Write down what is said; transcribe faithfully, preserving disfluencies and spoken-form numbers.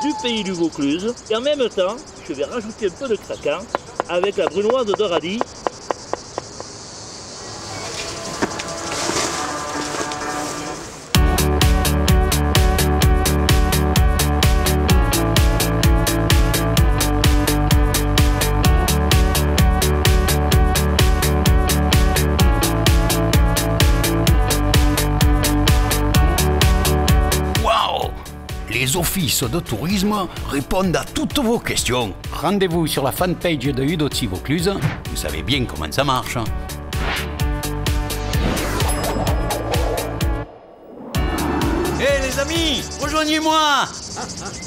du pays du Vaucluse. Et en même temps, je vais rajouter un peu de craquant avec la brunoise de radis. Les offices de tourisme répondent à toutes vos questions. Rendez-vous sur la fanpage de Udotsi Vaucluse. Vous savez bien comment ça marche. Hé hey, les amis, rejoignez-moi!